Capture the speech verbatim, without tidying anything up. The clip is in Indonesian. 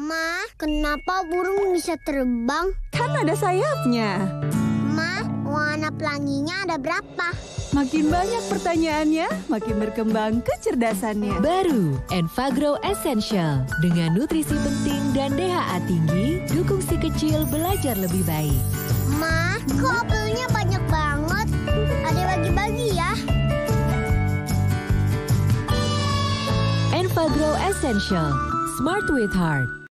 Ma, kenapa burung bisa terbang? Kan ada sayapnya. Ma, warna pelanginya ada berapa? Makin banyak pertanyaannya, makin berkembang kecerdasannya. Baru Enfagro Essential dengan nutrisi penting dan D H A tinggi, dukung si kecil belajar lebih baik. Ma, kok apelnya banyak banget? Ada bagi-bagi ya? Enfagro Essential, Smart with Heart.